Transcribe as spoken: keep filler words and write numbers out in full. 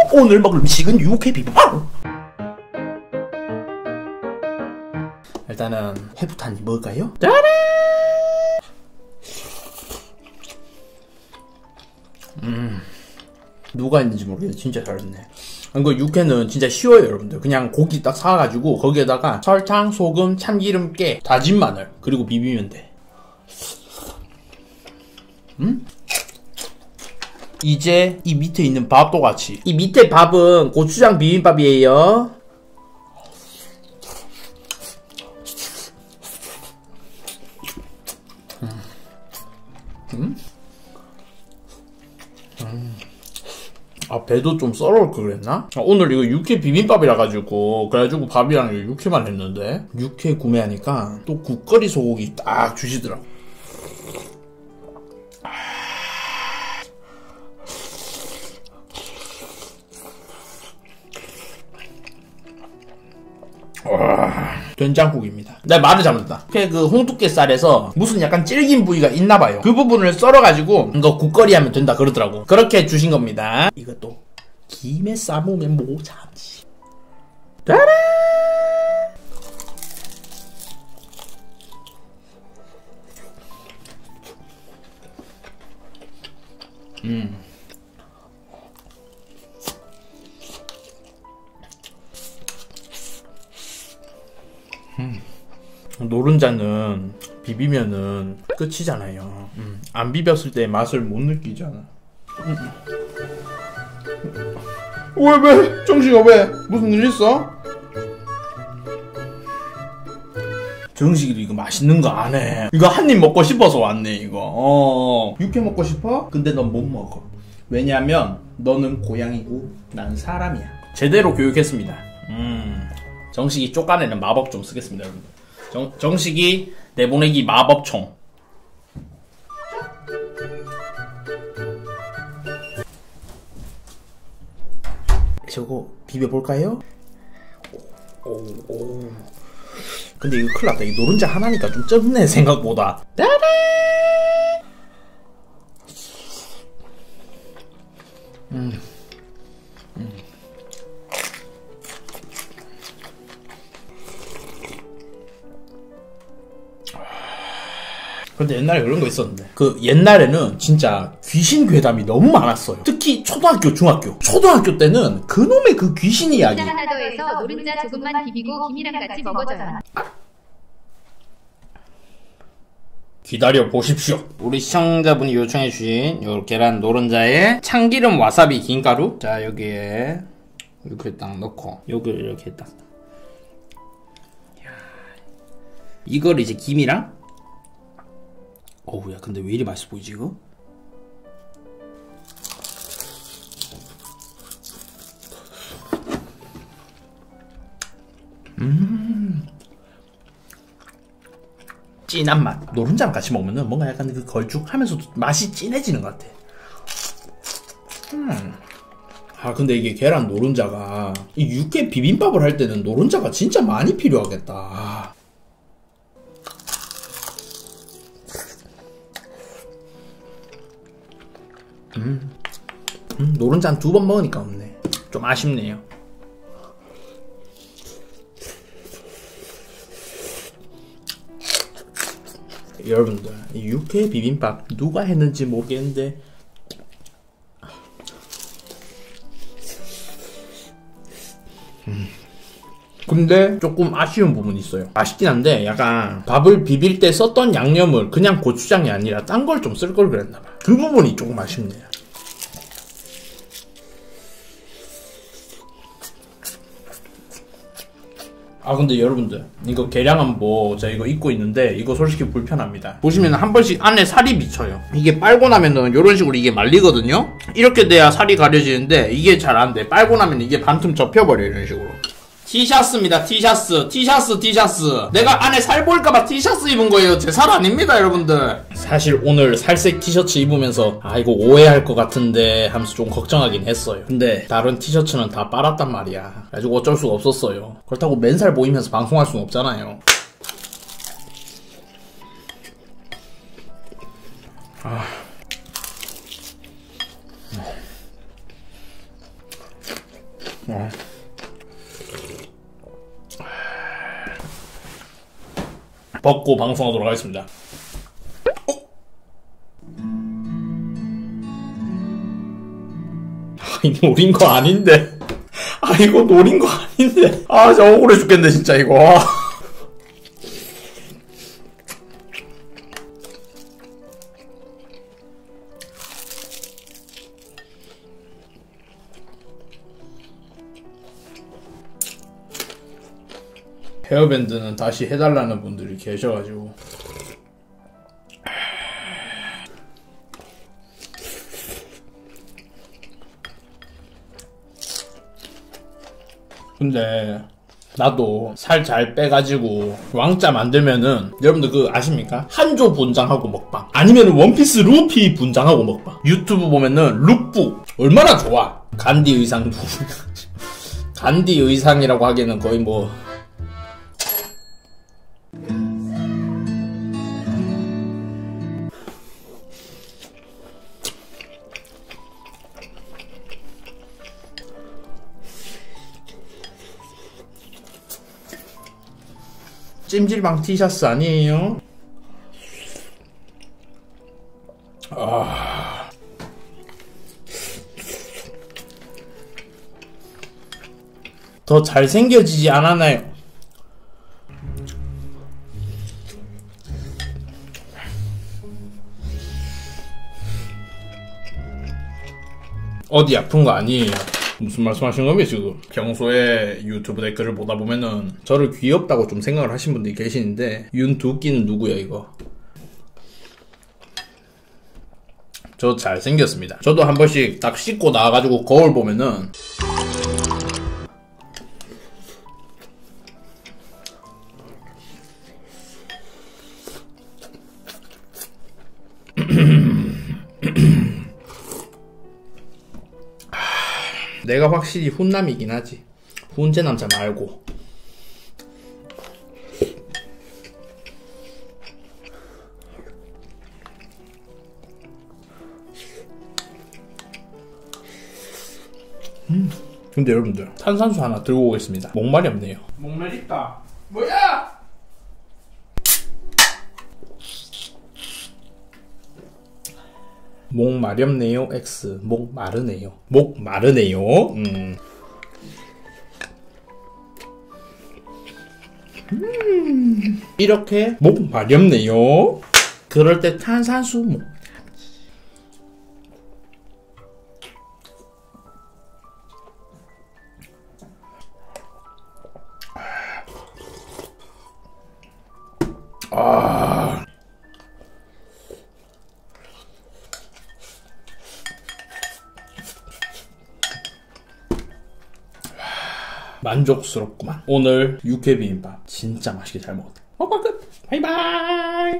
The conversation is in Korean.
오늘 먹을 음식은 육회 비빔밥. 일단은 회부터 한 입 먹을까요? 짜란! 음, 누가 있는지 모르겠는데 진짜 잘했네. 이거 육회는 진짜 쉬워요, 여러분들. 그냥 고기 딱 사가지고 거기에다가 설탕, 소금, 참기름, 깨, 다진 마늘 그리고 비비면 돼. 음? 이제 이 밑에 있는 밥도 같이. 이 밑에 밥은 고추장 비빔밥이에요. 음. 음? 음. 아, 배도 좀 썰어올 걸 그랬나? 아, 오늘 이거 육회 비빔밥이라 가지고 그래가지고 밥이랑 육회만 했는데 육회 구매하니까 또 국거리 소고기 딱 주시더라고. 와, 된장국입니다. 내가 말을 잘못했다. 그 홍두깨살에서 무슨 약간 질긴 부위가 있나봐요. 그 부분을 썰어가지고 이거 국거리 하면 된다 그러더라고. 그렇게 주신 겁니다. 이것도 김에 싸먹으면 뭐 참지. 짜란! 음. 음. 노른자는 비비면은 끝이잖아요. 음. 안 비볐을 때 맛을 못 느끼잖아. 음. 왜 왜? 정식아 왜? 무슨 일 있어? 정식이도 이거 맛있는 거 안 해. 이거 한 입 먹고 싶어서 왔네 이거. 어. 육회 먹고 싶어? 근데 넌 못 먹어. 왜냐면 너는 고양이고 난 사람이야. 제대로 교육했습니다. 음. 정식이 쫓아내는 마법 좀 쓰겠습니다, 여러분. 정, 정식이 내보내기 마법총. 저거 비벼볼까요? 오, 오. 근데 이거 큰일 났다. 이 노른자 하나니까 좀 좁네, 생각보다. 따란! 음. 음. 근데 옛날에 그런 거 있었는데 그 옛날에는 진짜 귀신 괴담이 너무 많았어요. 특히 초등학교, 중학교 초등학교 때는 그놈의 그 귀신 이야기. 하나도에서 노른자 조금만 비비고 김이랑 같이 먹어줘요. 기다려 보십시오. 우리 시청자분이 요청해주신 요 계란 노른자에 참기름, 와사비, 김가루. 자, 여기에 이렇게 딱 넣고 여기를 이렇게 딱. 이걸 이제 김이랑. 어우, 야, 근데 왜 이리 맛있어 보이지, 이거? 음. 진한 맛. 노른자랑 같이 먹으면 뭔가 약간 그 걸쭉하면서도 맛이 진해지는 것 같아. 음. 아, 근데 이게 계란 노른자가 이 육회 비빔밥을 할 때는 노른자가 진짜 많이 필요하겠다. 음, 음 노른자 한 두 번 먹으니까 없네. 좀 아쉽네요. 여러분들, 이 육회 비빔밥 누가 했는지 모르겠는데 음. 근데 조금 아쉬운 부분이 있어요. 맛있긴 한데 약간 밥을 비빌 때 썼던 양념을 그냥 고추장이 아니라 딴 걸 좀 쓸 걸 그랬나봐. 그 부분이 조금 아쉽네요. 아, 근데 여러분들 이거 계량한보 제가 이거 입고 있는데 이거 솔직히 불편합니다. 보시면 한 번씩 안에 살이 비쳐요. 이게 빨고 나면은 이런 식으로 이게 말리거든요. 이렇게 돼야 살이 가려지는데 이게 잘 안 돼. 빨고 나면 이게 반틈 접혀버려. 이런 식으로. 티셔츠입니다. 티셔츠. 티셔츠 티셔츠. 내가 안에 살 보일까봐 티셔츠 입은 거예요. 제 살 아닙니다, 여러분들. 사실 오늘 살색 티셔츠 입으면서 아, 이거 오해할 것 같은데 하면서 좀 걱정하긴 했어요. 근데 다른 티셔츠는 다 빨았단 말이야. 그래가지고 어쩔 수가 없었어요. 그렇다고 맨살 보이면서 방송할 수는 없잖아요. 아. 아. 벗고 방송하도록 하겠습니다. 어? 아, 이거 노린 거 아닌데. 아, 이거 노린 거 아닌데. 아, 진짜 억울해 죽겠네, 진짜, 이거. 헤어밴드는 다시 해달라는 분들이 계셔가지고. 근데 나도 살 잘 빼가지고 왕자 만들면은 여러분들 그거 아십니까? 한조 분장하고 먹방, 아니면 원피스 루피 분장하고 먹방. 유튜브 보면은 룩북 얼마나 좋아. 간디 의상도 간디 의상이라고 하기에는 거의 뭐 찜질방 티셔츠 아니에요? 아... 더 잘생겨지지 않았나요? 어디 아픈 거 아니에요? 무슨 말씀하시는 겁니까 지금? 평소에 유튜브 댓글을 보다 보면은 저를 귀엽다고 좀 생각을 하신 분들이 계시는데 윤두끼는 누구야 이거? 저 잘생겼습니다. 저도 한 번씩 딱 씻고 나와가지고 거울 보면은 내가 확실히 훈남이긴 하지. 훈제 남자 말고. 음. 근데 여러분들 탄산수 하나 들고 오겠습니다. 목말이 없네요. 목말 있다. 뭐야? 목 마렵네요. X. 목 마르네요. 목 마르네요. 음. 음. 이렇게 목 마렵네요. 그럴 때 탄산수 목. 아. 만족스럽구만. 오늘 육회 비빔밥 진짜 맛있게 잘 먹었다. 먹방 끝. 바이바이.